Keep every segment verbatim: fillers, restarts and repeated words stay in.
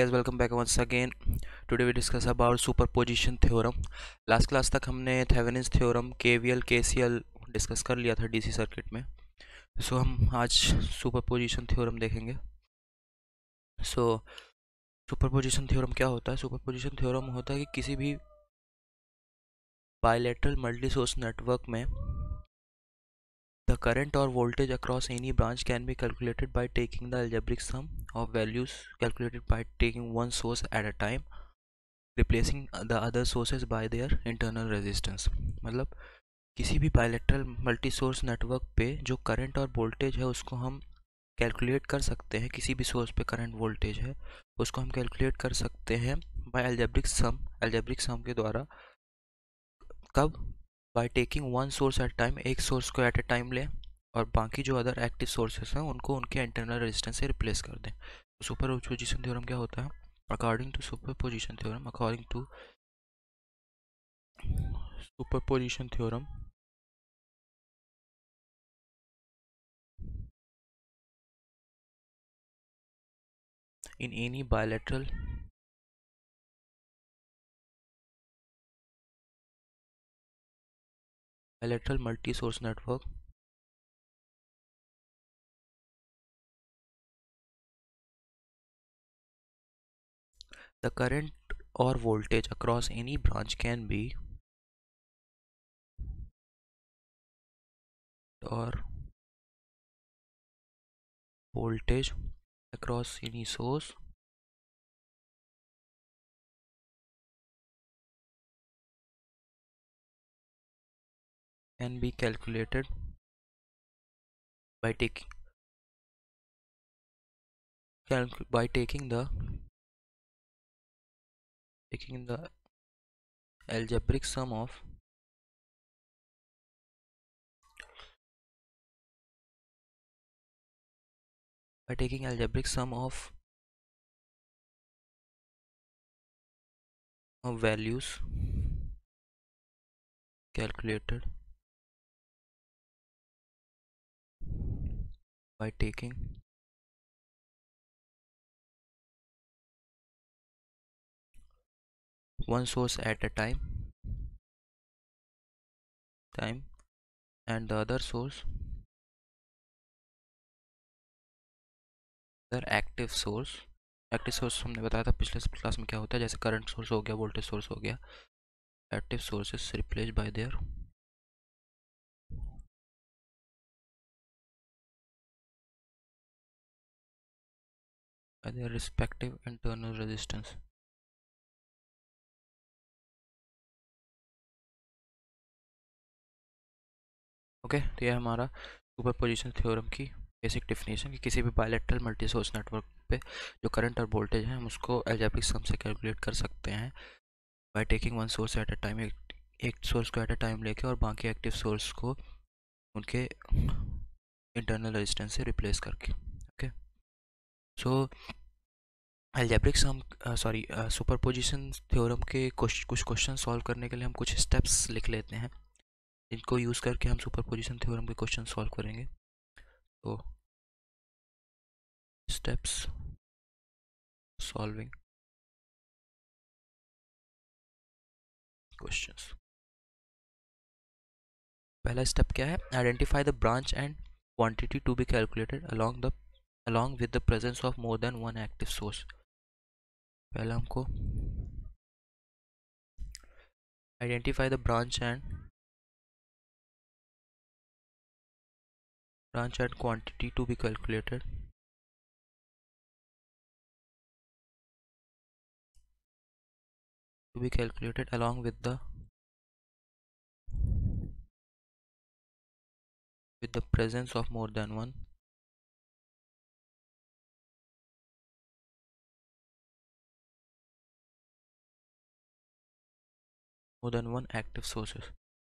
guys, welcome back once again. Today we discuss about superposition theorem. Last class तक हमने Thevenin's theorem, K V L, K C L discuss कर लिया था DC circuit में. सो so, हम आज superposition theorem देखेंगे. सो सुपरपोजिशन थ्योरम क्या होता है? सुपरपोजिशन थ्योरम होता है कि किसी भी बायलैटरल मल्टी सोर्स नेटवर्क में the current or voltage across any branch can be calculated by taking the algebraic sum of values calculated by taking one source at a time, replacing the other sources by their internal resistance. मतलब किसी भी bilateral multi source network पे जो current और voltage है उसको हम calculate कर सकते हैं. किसी भी सोर्स पे करंट वोल्टेज है उसको हम कैलकुलेट कर सकते हैं by algebraic sum algebraic sum के द्वारा. कब? By taking one source at time, एक सोर्स को एट ए टाइम लें और बाकी जो अदर एक्टिव सोर्सेस हैं उनको उनके इंटरनल रेजिस्टेंस से रिप्लेस कर दें. तो सुपरपोजिशन थ्योरम क्या होता है? According to superposition theorem according to superposition theorem in any bilateral bilateral multi-source network, the current or voltage across any branch can be or voltage across any source can be calculated by taking calc by taking the taking the algebraic sum of by taking algebraic sum of of values calculated by taking one source at a time time and the other source the active source. Active source हमने बताया था पिछले class में क्या होता है. जैसे current source हो गया, वोल्टेज सोर्स हो गया. Active sources replace by their by their respective internal resistance. Okay okay, तो ये हमारा सुपरपोजिशन थ्योरम की बेसिक डेफिनेशन कि किसी भी बायलैटरल मल्टी सोर्स नेटवर्क पे जो करंट और वोल्टेज है हम उसको अलजेब्रिक सम से कैलकुलेट कर सकते हैं by taking one source at a time. एक, एक सोर्स को एट अ टाइम लेके और बाकी एक्टिव सोर्स को उनके इंटरनल रेजिस्टेंस से रिप्लेस करके. Okay so algebraic sum sorry superposition theorem के कुछ कुछ क्वेश्चन सॉल्व करने के लिए हम कुछ स्टेप्स लिख लेते हैं जिनको यूज़ करके हम सुपरपोजिशन थ्योरम के क्वेश्चन सॉल्व करेंगे. तो स्टेप्स सॉल्विंग क्वेश्चंस. पहला स्टेप क्या है? Identify the branch and quantity to be calculated along the along with the presence of more than one active source. पहला हमको identify the branch and branch and quantity to be calculated to be calculated along with the with the presence of more than one more than one active sources.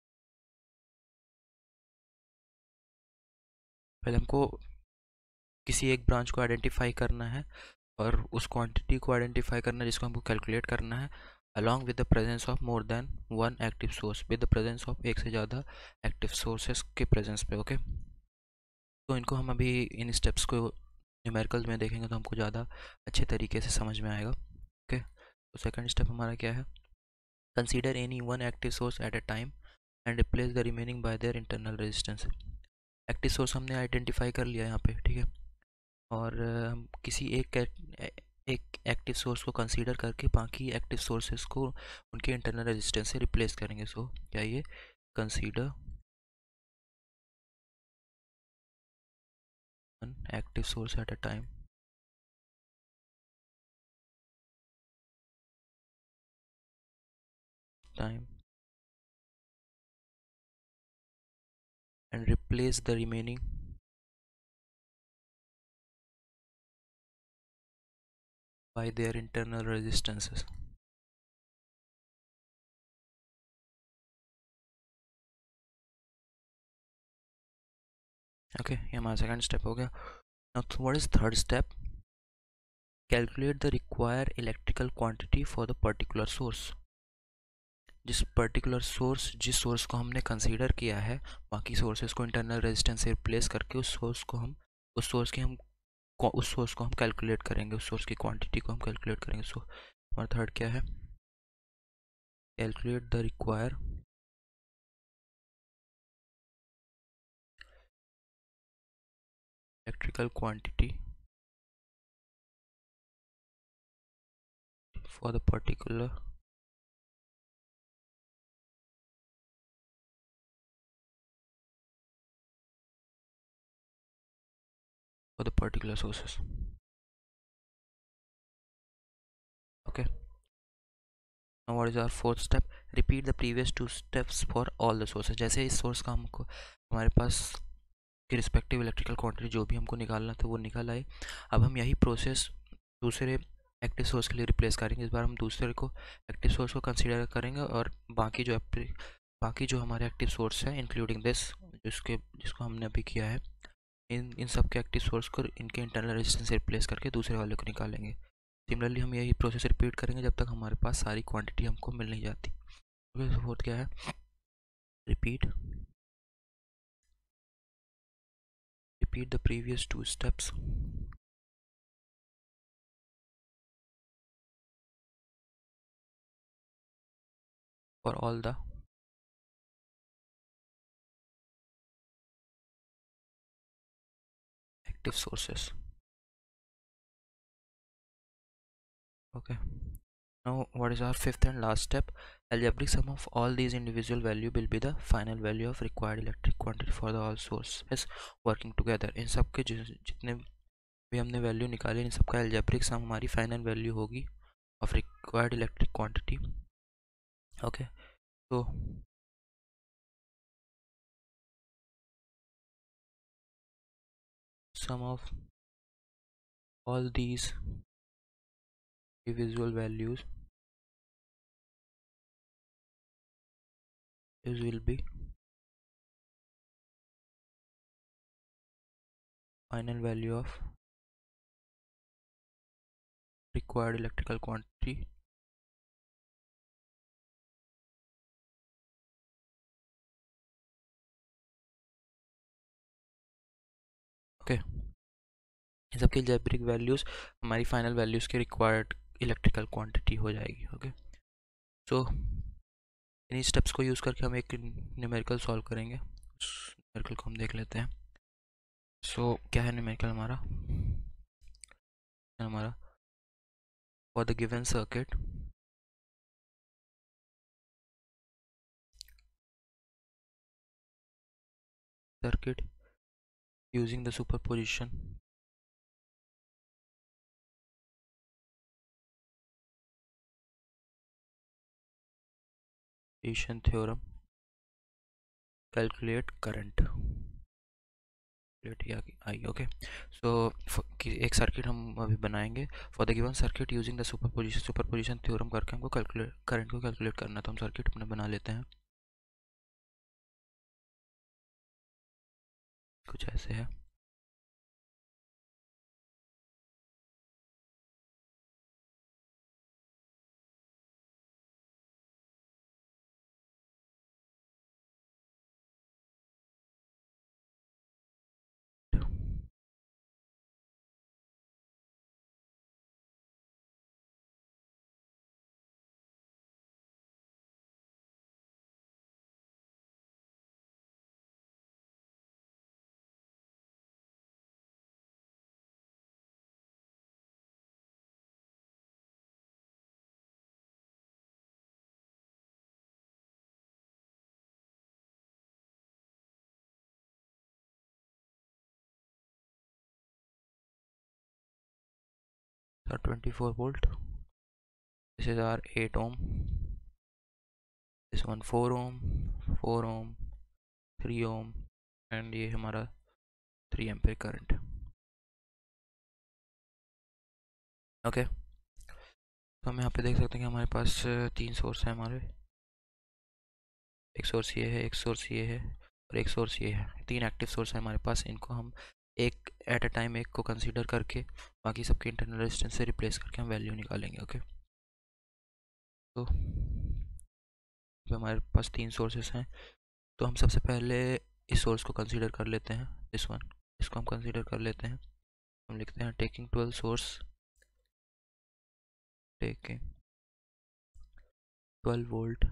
पहले हमको किसी एक branch को identify करना है और उस क्वांटिटी को आइडेंटिफाई करना है जिसको हमको कैलकुलेट करना है along with the presence of more than one active source, with the presence of एक से ज़्यादा active sources के presence पे. Okay okay? तो इनको हम अभी इन स्टेप्स को न्यूमेरिकल्स में देखेंगे तो हमको ज़्यादा अच्छे तरीके से समझ में आएगा। ओके, तो सेकंड स्टेप हमारा क्या है? Consider any one active source at a time and replace the remaining by their internal resistance. Active source हमने आइडेंटिफाई कर लिया यहाँ पे, ठीक है, और अ, हम किसी एक ए- एक एक्टिव सोर्स को कंसीडर करके बाकी एक्टिव सोर्सेस को उनके इंटरनल रेजिस्टेंस से रिप्लेस करेंगे। सो क्या ये consider one active source at a time time and replace the remaining by their internal resistances। Okay, ये हमारा सेकंड स्टेप हो गया। Now what is third step? Calculate the require electrical quantity for the particular source. जिस particular source जिस source को हमने consider किया है, बाकी सोर्सेज को इंटरनल रेजिस्टेंस से रिप्लेस करके उस सोर्स को हम उस सोर्स की हम उस सोर्स को हम कैलकुलेट करेंगे, उस सोर्स की क्वांटिटी को हम कैलकुलेट करेंगे। सो हमारा थर्ड क्या है? Calculate the require electrical quantity for the particular for the particular sources. Okay, now what is our fourth step? Repeat the previous two steps for all the sources। जैसे इस source का हमको हमारे पास के रिस्पेक्टिव इलेक्ट्रिकल क्वांटिटी जो भी हमको निकालना था वो निकाल आए। अब हम यही प्रोसेस दूसरे एक्टिव सोर्स के लिए रिप्लेस करेंगे। इस बार हम दूसरे को एक्टिव सोर्स को कंसीडर करेंगे और बाकी जो बाकी जो हमारे एक्टिव सोर्स है इंक्लूडिंग दिस जिसके जिसको हमने अभी किया है, इन इन सब के एक्टिव सोर्स को इनके इंटरनल रेजिस्टेंस से रिप्लेस करके दूसरे वाले को निकालेंगे। सिमिलरली हम यही प्रोसेस रिपीट करेंगे जब तक हमारे पास सारी क्वांटिटी हमको मिल नहीं जाती। ओके, सो फोर्थ क्या है? Repeat repeat the previous two steps for all the active sources। Okay, now what is our fifth and last step? Algebraic sum of all these individual value will be the final value of required electric quantity for the all sources working together। इन सब के जितने भी हमने value निकाले इन सब का algebraic sum हमारी फाइनल वैल्यू होगी of required electric quantity। Okay, तो sum of all these individual values is will be final value of required electrical quantity okay okay, इन सब की अलजेब्रिक वैल्यूज हमारी फाइनल वैल्यूज के रिक्वायर्ड इलेक्ट्रिकल क्वांटिटी हो जाएगी। Okay, सो इन्हीं स्टेप्स को यूज़ करके हम एक न्यूमेरिकल सॉल्व करेंगे। उस न्यूमेरिकल को हम देख लेते हैं। सो so, क्या है न्यूमेरिकल हमारा? हमारा for the given circuit circuit using the superposition position theorem calculate current I. Okay, so एक सर्किट हम अभी बनाएंगे for the given circuit using the superposition superposition theorem करके हमको कैलकुलेट करंट को कैलकुलेट करना। तो हम सर्किट अपने बना लेते हैं, कुछ ऐसे है। our twenty-four volt. This is our eight ohm. This one four ohm, four ohm, three ohm, and ये हमारा थ्री एम्पेयर करंट. ओके, तो हम यहाँ पे देख सकते हैं कि हमारे पास तीन सोर्स है हमारे. एक सोर्स ये है, एक सोर्स ये है और एक सोर्स ये है. तीन एक्टिव सोर्स है हमारे पास. इनको हम एक एट अ टाइम एक को कंसीडर करके बाकी सबके इंटरनल रेजिस्टेंस से रिप्लेस करके हम वैल्यू निकालेंगे. ओके, तो हमारे पास तीन सोर्सेस हैं. तो हम सबसे पहले इस सोर्स को कंसीडर कर लेते हैं. दिस वन, इसको हम कंसीडर कर लेते हैं. हम लिखते हैं taking twelve source, taking twelve volt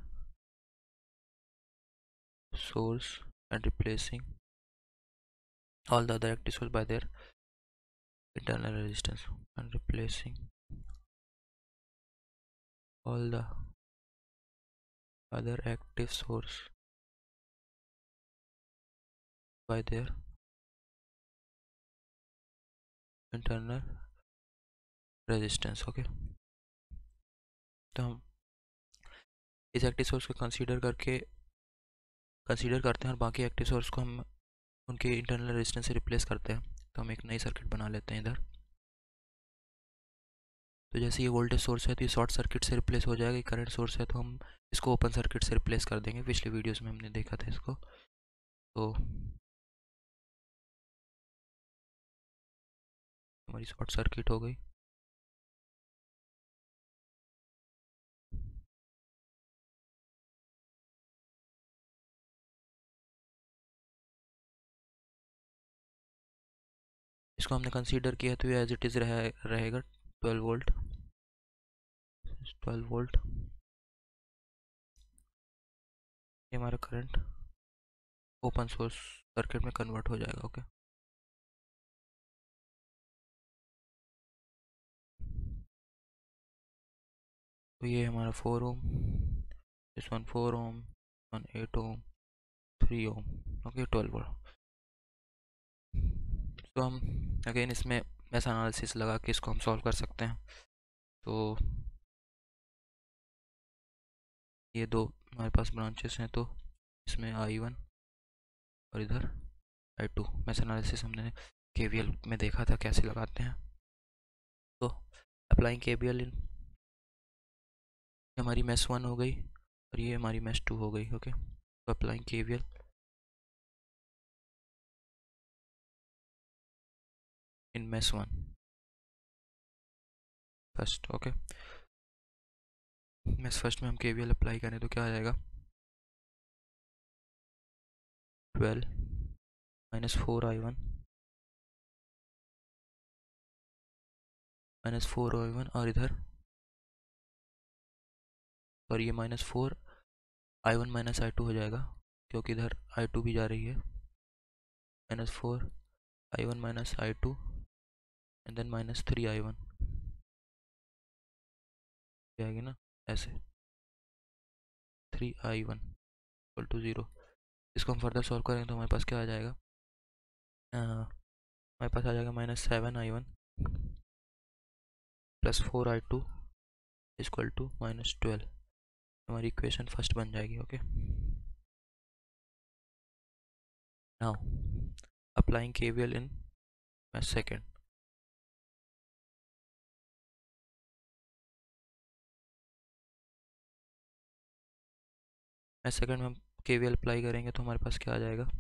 source and replacing all the other active source by their internal resistance, and replacing all the other active source by their internal resistance. Okay, तो हम इस active source को consider करके consider करते हैं और बाकी active source को हम उनके इंटरनल रेजिस्टेंस से रिप्लेस करते हैं. तो हम एक नई सर्किट बना लेते हैं इधर. तो जैसे ये वोल्टेज सोर्स है तो ये शॉर्ट सर्किट से रिप्लेस हो जाएगा. करंट सोर्स है तो हम इसको ओपन सर्किट से रिप्लेस कर देंगे. पिछले वीडियोस में हमने देखा था इसको. तो हमारी शॉर्ट सर्किट हो गई. इसको हमने कंसीडर किया तो ये एज इट इज़ रहे, रहेगा ट्वेल्व वोल्ट. ट्वेल्व वोल्ट ये हमारा करंट ओपन सोर्स सर्किट में कन्वर्ट हो जाएगा. ओके, तो ये हमारा four ohm, this one four ohm, one eight ohm, three ohm. Okay, twelve volt. तो हम अगेन इसमें मैश एनालिसिस लगा के इसको हम सॉल्व कर सकते हैं. तो ये दो हमारे पास ब्रांचेस हैं. तो इसमें आई वन और इधर आई टू. मैश एनालिसिस हमने के वी एल में देखा था कैसे लगाते हैं. तो अप्लाइंग के वी एल इन, हमारी मैश वन हो गई और ये हमारी मैश टू हो गई. ओके, तो applying K V L in mesh one first. Okay, mesh first में हम के वी एल अप्लाई करें तो क्या आ जाएगा. Twelve minus four I one minus four I one और इधर और ये minus four I one minus I two हो जाएगा क्योंकि इधर आई टू भी जा रही है. Minus four I one minus I two and then minus three I one आएगी ना ऐसे. Three I one equal to zero. इसको हम फर्दर सॉल्व करेंगे तो हमारे पास क्या आ जाएगा. हमारे पास आ जाएगा minus seven I one plus four I two equal to minus twelve. हमारी इक्वेशन फर्स्ट बन जाएगी. Okay, now applying K V L in mesh second. Mesh second में हम के वी एल अप्लाई करेंगे तो हमारे पास क्या आ जाएगा.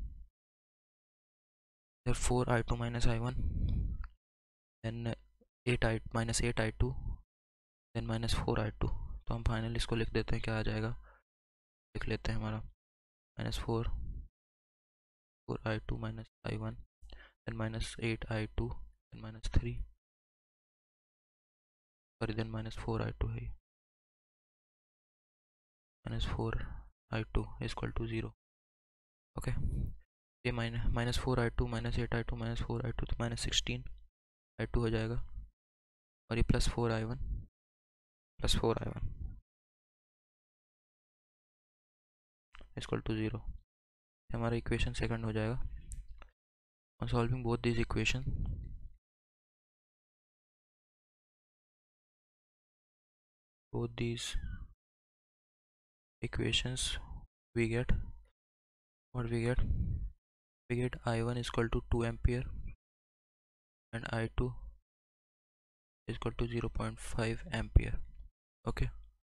Four I two minus I one then eight I minus eight I two then minus four I two. तो हम फाइनल इसको लिख देते हैं. क्या आ जाएगा लिख लेते हैं. हमारा minus four four I two minus I one then minus eight I two then minus three sorry then minus four I two है minus four I two equal to zero. Okay, ये minus minus four I two minus eight I two minus four I two तो minus sixteen I two हो जाएगा और ये plus four I one plus four I one equal to zero. हमारा equation second हो जाएगा. On solving both these equation both these equations, we get what we get we get I one is equal to two ampere and I two is equal to zero point five ampere. Okay,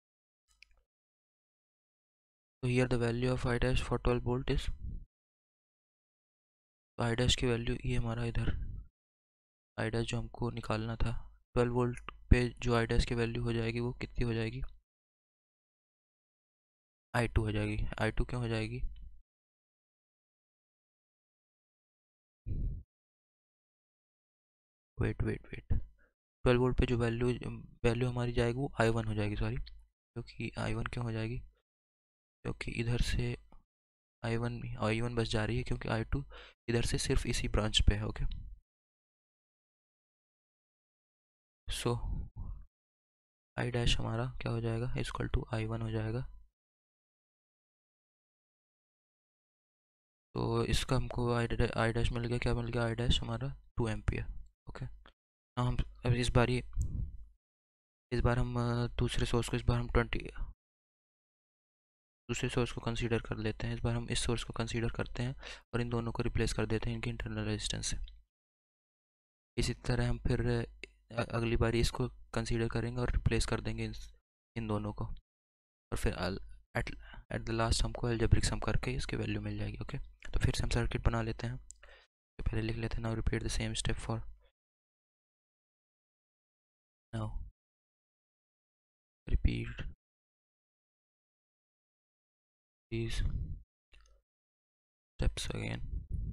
so here the value of I dash for twelve volt is, तो I dash की value ये हमारा इधर I dash जो हमको निकालना था twelve volt पे, जो I dash की वैल्यू हो जाएगी वो कितनी हो जाएगी, I टू हो जाएगी। I टू क्यों हो जाएगी, wait wait wait twelve volt पे जो वैल्यू वैल्यू हमारी जाएगी वो आई वन हो जाएगी, सॉरी, क्योंकि आई वन क्यों हो जाएगी, क्योंकि इधर से आई वन आई वन बस जा रही है, क्योंकि आई टू इधर से सिर्फ इसी ब्रांच पे है। ओके, सो आई डैश हमारा क्या हो जाएगा, इक्वल टू आई वन हो जाएगा। तो इसका हमको आई आई डैश मिल गया, क्या मिल गया, आई डैश हमारा टू एम्पियर। ओके, हम अब इस बार ये इस बार हम दूसरे सोर्स को इस बार हम ट्वेंटी दूसरे सोर्स को कंसीडर कर लेते हैं। इस बार हम इस सोर्स को कंसीडर करते हैं और इन दोनों को रिप्लेस कर देते हैं इनकी इंटरनल रेजिस्टेंस से। इसी तरह हम फिर अगली बार इसको कंसीडर करेंगे और रिप्लेस कर देंगे इन, इन दोनों को, और फिर एट एट द लास्ट हमको अलजेब्रिक सम करके इसकी वैल्यू मिल जाएगी। ओके, तो फिर से हम सर्किट बना लेते हैं, तो पहले लिख लेते हैं now repeat the same step for now repeat these steps again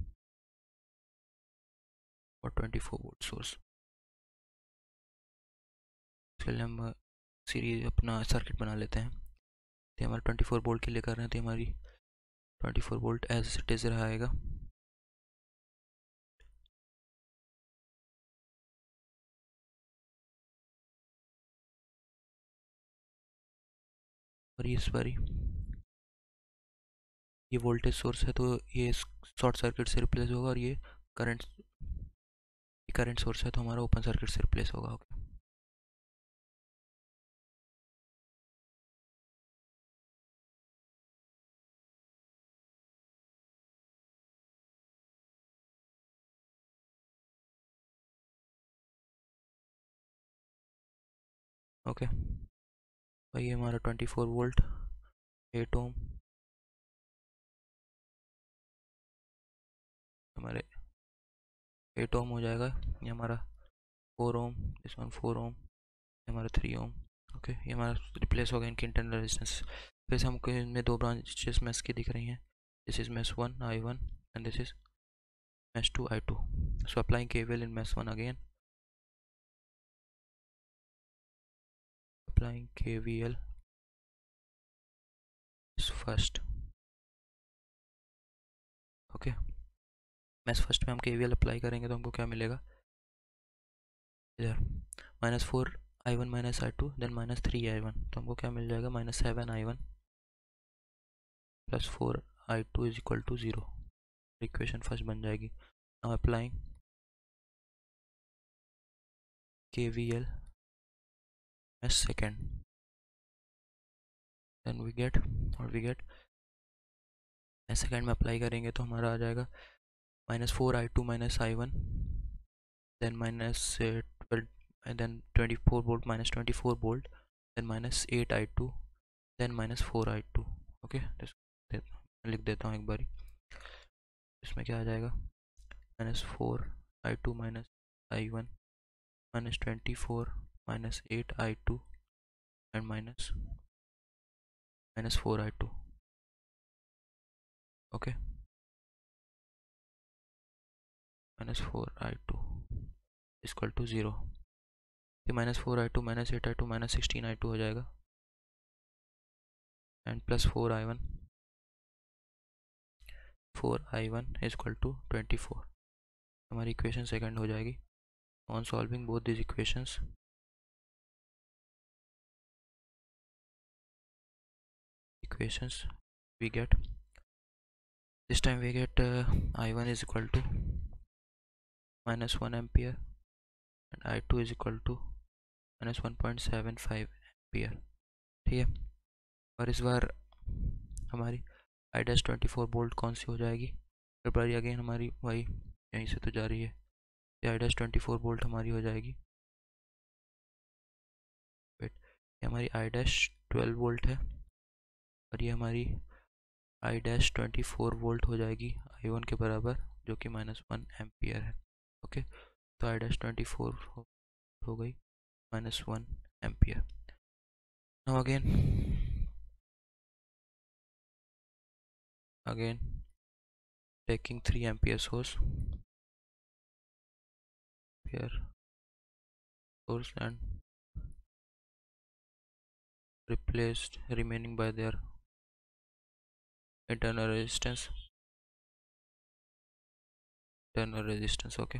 for twenty four volt source. इसके लिए हम सीरीज अपना सर्किट बना लेते हैं। तो हमारा ट्वेंटी फोर वोल्ट के लिए कर रहे हैं, तो हमारी twenty four volt as it is रहेगा। और इस बारी ये वोल्टेज सोर्स है, तो ये शॉर्ट सर्किट से रिप्लेस होगा, और ये करंट करंट सोर्स है तो हमारा ओपन सर्किट से रिप्लेस होगा। ओके, ओके, तो ये हमारा twenty four volt eight ohm हमारे एट ओम हो जाएगा, ये हमारा four ohm, this one four ohm, ये हमारा थ्री ओम। ओके, ये हमारा रिप्लेस होगा इनकी इंटरनल रेजिस्टेंस। फिर से हमको इनमें दो ब्रांचेस मैस की दिख रही हैं, this is mesh one I one and this is mesh two I two. So applying KVL in mesh one again, applying KVL is first. Okay, mesh first में हम केवीएल अप्लाई करेंगे तो हमको क्या मिलेगा, इधर minus four I one minus I two then minus three I one, तो हमको क्या मिल जाएगा, minus seven I one plus four I two is equal to zero. Equation first बन जाएगी। Now applying KVL as second, then we get और we get as second में apply करेंगे तो हमारा आ जाएगा minus four I two minus I one then minus twelve then twenty four volt minus twenty four volt then minus eight I two then minus four I two. Okay, लिख देता हूँ एक बारी, इसमें क्या आ जाएगा, minus four I two minus I one minus twenty four minus eight I two and minus minus four I two. Okay, minus four I two equal to zero. फिर minus four I two minus eight I two minus sixteen I two हो जाएगा and plus four I one four I one equal to twenty four. हमारी equation second हो जाएगी। On solving both this equations equations we get this time we get uh, I one is equal to minus one ampere and I two is equal to minus one point seven five ampere. ठीक है। और इस बार हमारी I dash twenty four volt कौन सी हो जाएगी, फिर बारी अगेन हमारी वही यहीं से तो जा रही है, ये I dash twenty four volt हमारी हो जाएगी। वेट, ये हमारी आई डैश ट्वेल्व वोल्ट है और ये हमारी I dash twenty four volt हो जाएगी आई वन के बराबर, जो कि माइनस वन एम्पियर है। ओके, तो आई डैश ट्वेंटी फोर हो, हो गई minus one ampere. Now again again taking three ampere source here source and replaced remaining by their internal resistance internal resistance okay.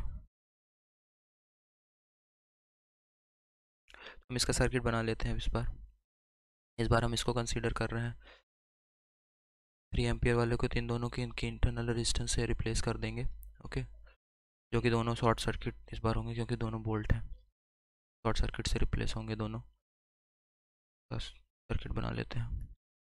हम इसका सर्किट बना लेते हैं इस बार इस बार हम इसको कंसीडर कर रहे हैं थ्री एम्पियर वाले को, तीन दोनों की इनकी इंटरनल रेजिस्टेंस से रिप्लेस कर देंगे। ओके, जो कि दोनों शॉर्ट सर्किट इस बार होंगे क्योंकि दोनों बोल्ट हैं, शॉर्ट सर्किट से रिप्लेस होंगे दोनों। बस सर्किट बना लेते हैं।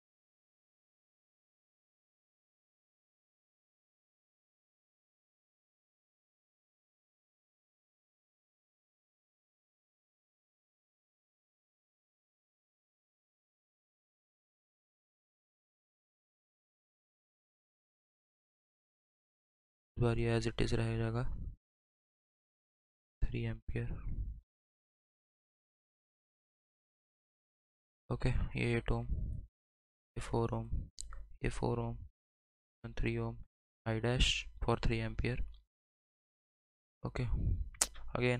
इस बार ये एज इट इज़ रहेगा थ्री एम्पियर। ओके, ये एट ओम, ये फोर ओम, ये four ohm and three ohm I dash for three ampere. Okay, again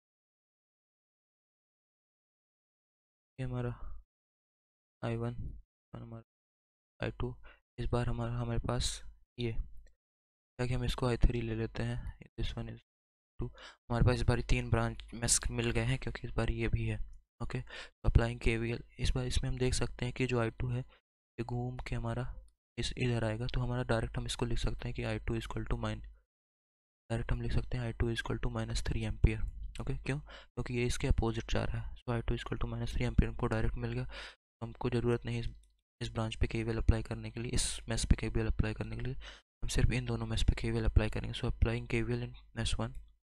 ये हमारा आई वन और हमारा आई टू। इस बार हमारा हमारे पास ये ताकि हम इसको आई थ्री ले लेते हैं, दिस वन इज टू। हमारे पास इस बार तीन ब्रांच मेस मिल गए हैं क्योंकि इस बार ये भी है। ओके, तो अप्लाइंग के वी एल इस बार इसमें हम देख सकते हैं कि जो आई टू है ये घूम के हमारा इस इधर आएगा, तो हमारा डायरेक्ट हम इसको लिख सकते हैं कि I two equal to mine direct हम लिख सकते हैं I two equal to minus three ampere. Okay, क्यों? क्योंकि ये इसके अपोजिट जा रहा है, so I two equal to minus three ampere हमको डायरेक्ट मिल गया। तो हमको ज़रूरत नहीं इस इस ब्रांच पे केवीएल अप्लाई करने के लिए, इस मेस पे केवीएल अप्लाई करने के लिए, हम सिर्फ इन दोनों मेस पे केवीएल अप्लाई करेंगे। So applying KVL in mesh one,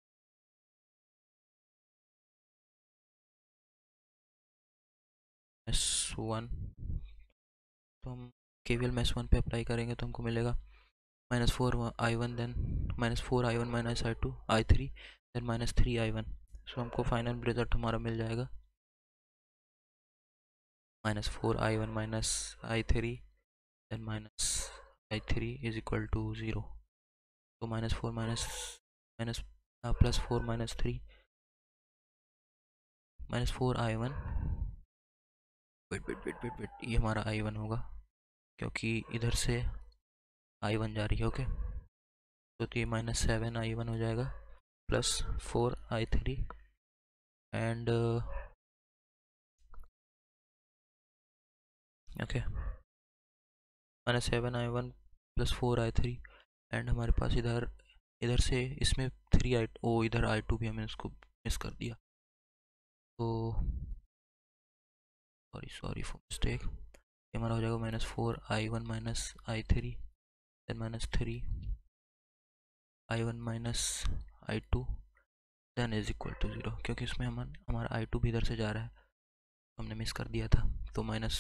mesh one, तो हम केवीएल मेस वन पे अप्लाई करेंगे तो हमको मिलेगा minus four I one, then minus four I one minus I two I three, then minus three I one. So हमको final result हमारा मिल जाएगा minus four I one minus I three, then minus I three is equal to zero. तो minus four minus minus plus four minus three minus four I one, wait wait wait wait wait ये हमारा I one होगा क्योंकि इधर से I one जा रही है। ओके, तो ये माइनस सेवन आई वन हो जाएगा plus four I three and okay minus seven I one plus four I three and हमारे पास इधर इधर से इसमें थ्री आई ओ इधर आई टू भी हमें इसको मिस कर दिया, तो सॉरी सॉरी फॉर मिस्टेक। ये हमारा हो जाएगा minus four I one minus I three, then minus three I one minus I two, then is equal to zero, क्योंकि इसमें हम हमारा आई टू भी इधर से जा रहा है, हमने मिस कर दिया था। तो minus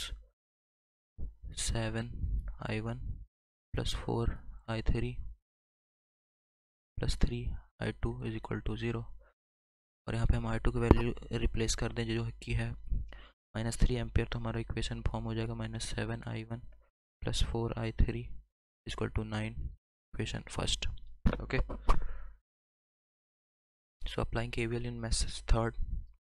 seven I one plus four I three plus three I two is equal to zero, और यहाँ पे हम आई टू की वैल्यू रिप्लेस कर दें जो कि है माइनस थ्री एम्पियर, तो हमारा इक्वेशन फॉर्म हो जाएगा minus seven I one plus four I three equal to nine, equation first. Okay, so applying KVL in mesh third,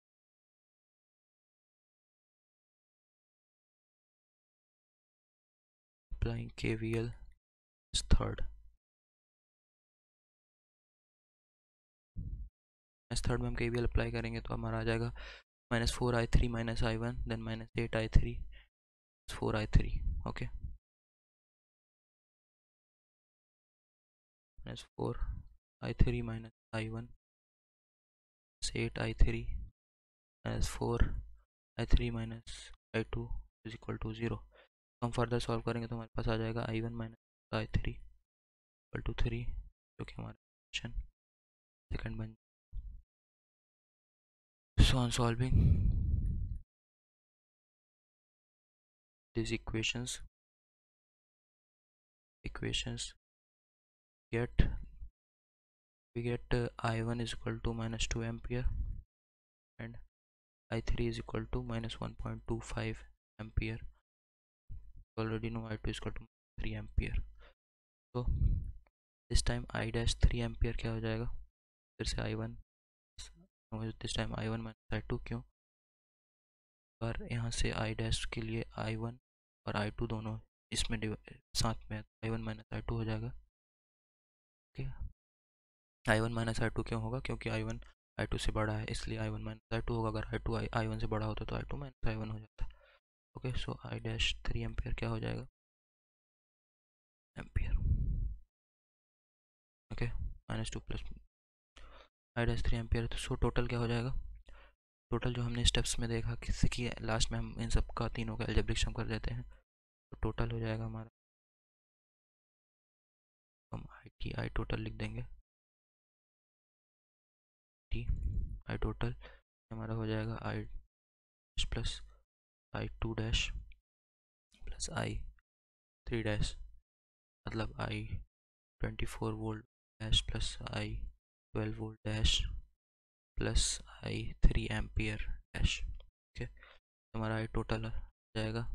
applying KVL third mesh third में हम केवीएल अप्लाई करेंगे तो हमारा आ जाएगा minus four I three minus I one, then minus eight I three four I three. Okay, minus four I three minus I one eight I three minus four I three minus I two is equal to zero. हम further solve करेंगे तो हमारे पास आ जाएगा I one minus I three equal to three, जो कि हमारा क्वेश्चन सेकंड बन। So on solving these equations equations get we get uh, I one is equal to minus two ampere and I three is equal to minus one point two five ampere. Already know I two is equal to three ampere. So this time I dash three ampere क्या हो जाएगा, फिर से I one, this time I one minus I two, क्यों, और यहाँ से I dash के लिए I one और I two दोनों इसमें साथ में I one minus I two हो जाएगा। ओके, I one minus I two क्यों होगा, क्योंकि I one I two से बड़ा है, इसलिए I one minus I two होगा। अगर I two I one से बड़ा होता तो I two minus I one हो जाता। Okay, so I dash three ampere क्या हो जाएगा, ampere. Okay, minus two plus I dash three ampere. तो सो टोटल क्या हो जाएगा, टोटल जो हमने स्टेप्स में देखा किसी की लास्ट में हम इन सब का तीनों का अलजेब्रिक सम कर देते हैं, तो टोटल हो जाएगा हमारा, हम आई टी आई टोटल लिख देंगे, टी आई टोटल हमारा हो जाएगा I plus I two dash plus I three dash, मतलब I twenty four volt dash plus I twelve volt dash plus I three ampere dash. Okay, हमारा I total हो जाएगा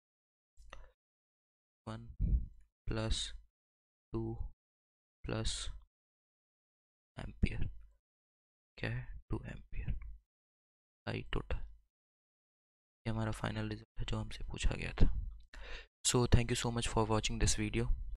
one plus two plus ampere, क्या है, two ampere I total. ये हमारा final result है जो हमसे पूछा गया था। So thank you so much for watching this video.